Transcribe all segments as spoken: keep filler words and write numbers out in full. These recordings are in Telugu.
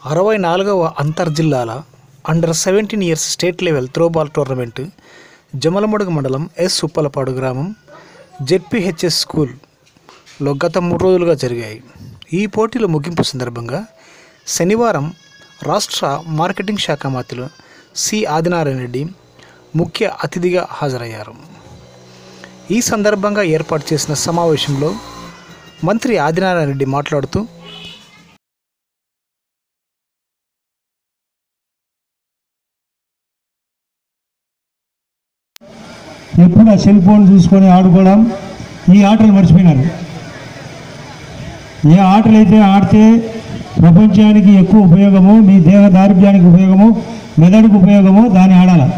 అరవై నాలుగవ అంతర్జిల్లాల under seventeen years state level throwball tournament Jammalamadugu మండలం ఎస్ ఉప్పలపాడు గ్రామం జెడ్పీహెచ్ఎస్ స్కూల్లో గత మూడు రోజులుగా జరిగాయి. ఈ పోటీల ముగింపు సందర్భంగా శనివారం రాష్ట్ర మార్కెటింగ్ శాఖ మంత్రులు సి ఆదినారాయణ రెడ్డి ముఖ్య అతిథిగా హాజరయ్యారు. ఈ సందర్భంగా ఏర్పాటు చేసిన సమావేశంలో మంత్రి ఆదినారాయణ రెడ్డి మాట్లాడుతూ ఎప్పుడు ఆ సెల్ ఫోన్ చూసుకొని ఆడుకోవడం, ఈ ఆటలు మర్చిపోయినారు. ఏ ఆటలు అయితే ఆడితే ప్రపంచానికి ఎక్కువ ఉపయోగమో, మీ దేహ దారిద్ర్యానికి ఉపయోగమో, మెదడుకు ఉపయోగమో దాన్ని ఆడాలి.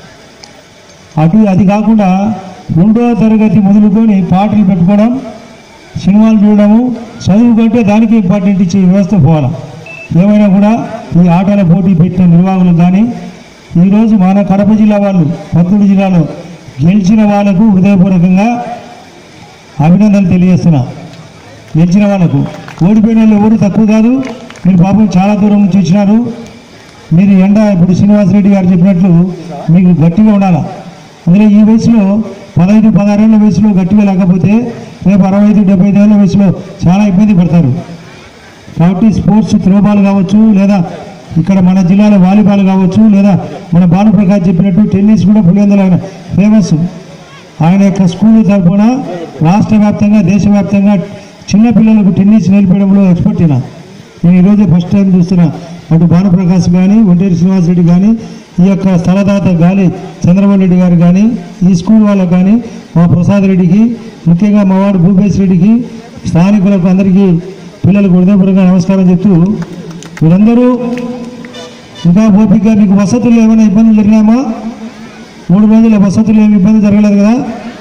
అటు అది కాకుండా రెండో తరగతి మొదలుకొని పాటలు పెట్టుకోవడం, సినిమాలు చూడడము, చదువు కంటే దానికి ఇంపార్టెంట్ ఇచ్చే వ్యవస్థ పోవాలి. ఏమైనా కూడా ఈ ఆటల పోటీ పెట్టిన నిర్వాహకులకు కానీ, ఈరోజు మన కడప జిల్లా వాళ్ళు పత్తూరు జిల్లాలో గెలిచిన వాళ్ళకు హృదయపూర్వకంగా అభినందనలు తెలియజేస్తున్నా. గెలిచిన వాళ్ళకు, ఓడిపోయిన వాళ్ళు ఎవరు తక్కువ కాదు. మీరు పాపం చాలా దూరం నుంచి వచ్చినారు. మీరు ఎండ ఇప్పుడు శ్రీనివాసరెడ్డి గారు చెప్పినట్లు మీకు గట్టిగా ఉండాలి. అందులో ఈ వయసులో పదహైదు పదహారేళ్ల వయసులో గట్టిగా లేకపోతే రేపు అరవై ఐదు డెబ్బై ఐదు ఏళ్ళ వయసులో చాలా ఇబ్బంది పడతారు. కాబట్టి స్పోర్ట్స్ త్రోబాల్ కావచ్చు, లేదా ఇక్కడ మన జిల్లాలో వాలీబాల్ కావచ్చు, లేదా మన భానుప్రకాష్ చెప్పినట్టు టెన్నిస్ కూడా పులివెందుల ఆయన ఫేమస్. ఆయన యొక్క స్కూల్ తరఫున రాష్ట్ర వ్యాప్తంగా దేశవ్యాప్తంగా చిన్నపిల్లలకు టెన్నిస్ నేర్పడంలో ఎక్స్పర్ట్ అయినా. నేను ఈరోజు ఫస్ట్ టైం చూస్తున్నా. అటు భానుప్రకాష్ కానీ, ఒంటేరు శ్రీనివాసరెడ్డి కానీ, ఈ యొక్క స్థలదాత గాలి చంద్రబాబు రెడ్డి గారు కానీ, ఈ స్కూల్ వాళ్ళకు కానీ, మా ప్రసాద్ రెడ్డికి, ముఖ్యంగా మా వాడు భూపేశ్ రెడ్డికి, స్థానికులకు అందరికీ పిల్లలకు హృదయపూర్వకంగా నమస్కారం చెప్తూ, మీరందరూ ఇంకా ఓపికగా, మీకు వసతులు ఏమైనా ఇబ్బందులు జరిగినామా? మూడు రోజుల వసతులు ఏమి ఇబ్బంది జరగలేదు కదా.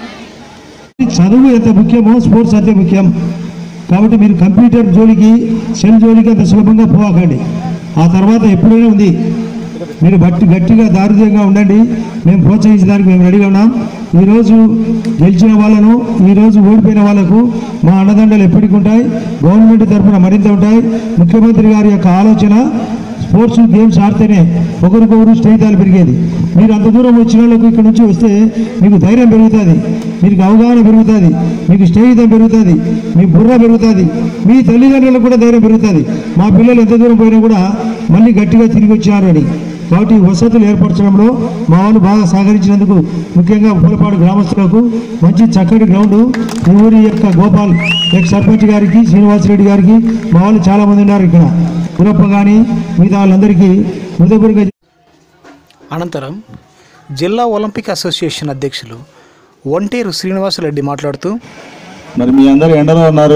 చదువు ఎంత ముఖ్యమో స్పోర్ట్స్ అంతే ముఖ్యం. కాబట్టి మీరు కంప్యూటర్ జోలికి, సెల్ జోలికి అంత సులభంగా పోకండి. ఆ తర్వాత ఎప్పుడైనా ఉంది. మీరు బట్టి గట్టిగా దారుణంగా ఉండండి. మేము ప్రోత్సహించడానికి మేము రెడీగా ఉన్నాం. ఈరోజు గెలిచిన వాళ్ళను, ఈరోజు ఓడిపోయిన వాళ్ళకు మా అండదండలు ఎప్పటికీ ఉంటాయి. గవర్నమెంట్ తరఫున మరింత ఉంటాయి. ముఖ్యమంత్రి గారి యొక్క ఆలోచన స్పోర్ట్స్ గేమ్స్ ఆడితేనే ఒకరికొకరు స్నేహితాలు పెరిగేది. మీరు అంత దూరం వచ్చిన వాళ్ళకు ఇక్కడ నుంచి వస్తే మీకు ధైర్యం పెరుగుతుంది, మీకు అవగాహన పెరుగుతుంది, మీకు స్నేహితం పెరుగుతుంది, మీ బుర్ర పెరుగుతుంది, మీ తల్లిదండ్రులకు కూడా ధైర్యం పెరుగుతుంది. మా పిల్లలు ఎంత దూరం పోయినా కూడా మళ్ళీ గట్టిగా తిరిగి వచ్చారు అని. కాబట్టి వసతులు ఏర్పరచడంలో మా వాళ్ళు బాగా సహకరించినందుకు ముఖ్యంగా ఉప్పలపాడు గ్రామస్తులకు మంచి చక్కటి గ్రౌండ్, ఈ ఊరి యొక్క గోపాల్ ఎక్స్ సర్పంచ్ గారికి, శ్రీనివాసరెడ్డి గారికి, మా వాళ్ళు చాలామంది ఉన్నారు ఇక్కడ, గురప్ప కానీ మిగతా వాళ్ళందరికీ హృదయపూర్వక. అనంతరం జిల్లా ఒలింపిక్ అసోసియేషన్ అధ్యక్షులు ఒంటేరు శ్రీనివాసరెడ్డి మాట్లాడుతూ, మరి మీ అందరూ ఎండలో ఉన్నారు.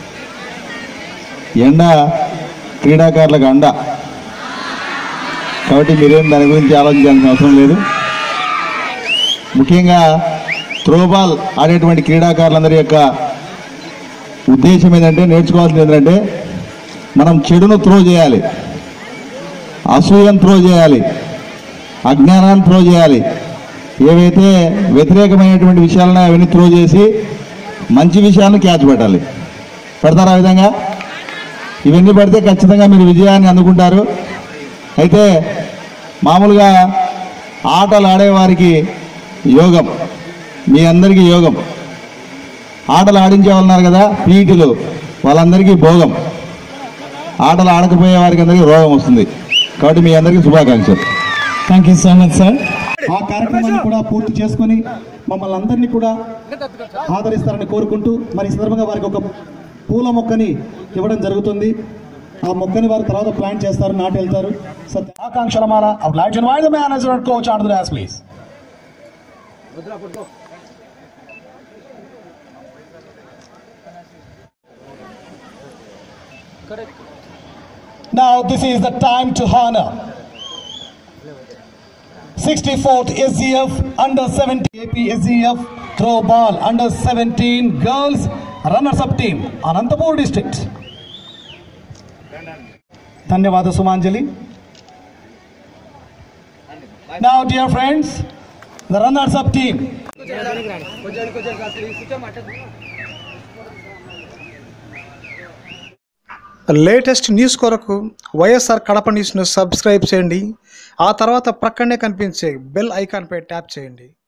ఎండ క్రీడాకారులకు అండ. కాబట్టి మీరేం దాని గురించి ఆలోచించాల్సిన అవసరం లేదు. ముఖ్యంగా త్రోబాల్ ఆడేటువంటి క్రీడాకారులందరి యొక్క ఉద్దేశం ఏంటంటే, నేర్చుకోవాల్సింది ఏంటంటే, మనం చెడును త్రో చేయాలి, అసూయను త్రో చేయాలి, అజ్ఞానాన్ని త్రో చేయాలి. ఏవైతే వ్యతిరేకమైనటువంటి విషయాలను అవన్నీ త్రో చేసి మంచి విషయాలను క్యాచ్ పెట్టాలి. పెడతారు ఆ విధంగా. ఇవన్నీ పడితే ఖచ్చితంగా మీరు విజయాన్ని అందుకుంటారు. అయితే మామూలుగా ఆటలు ఆడేవారికి యోగం, మీ అందరికీ యోగం. ఆటలు ఆడించే వాళ్ళు ఉన్నారు కదా పీఈటీలు, వాళ్ళందరికీ భోగం. ఆటలు ఆడకపోయే వారికి అందరికీ రోగం వస్తుంది. కాబట్టి మీ అందరికీ శుభాకాంక్షలు. Thank you so much sir. ఆ కార్యక్రమాన్ని కూడా పూర్తి చేసుకొని మమ్మల్ని అందరినీ కూడా ఆదరిస్తారని కోరుకుంటూ, మరి ఈ సందర్భంగా వారికి ఒక పూల మొక్కని ఇవ్వడం జరుగుతుంది. ఆ మొక్కని వారి తర్వాత ప్లాంట్ చేస్తారు, నాటి వెళ్తారు. ఆకాంక్షల మాల I would like to invite the manager and coach onto the dais, please. Now this is the time to honor sixty-fourth S Z F under seventeen A P S Z F throw ball under seventeen girls runners up team Anantapur district. ధన్యవాద సుమాంజలి. Now dear friends, the runners up team. Latest news కొరకు వైఎస్ఆర్ కడప న్యూస్ను సబ్స్క్రైబ్ చేయండి. ఆ తర్వాత ప్రక్కనే కనిపించే బెల్ ఐకాన్పై ట్యాప్ చేయండి.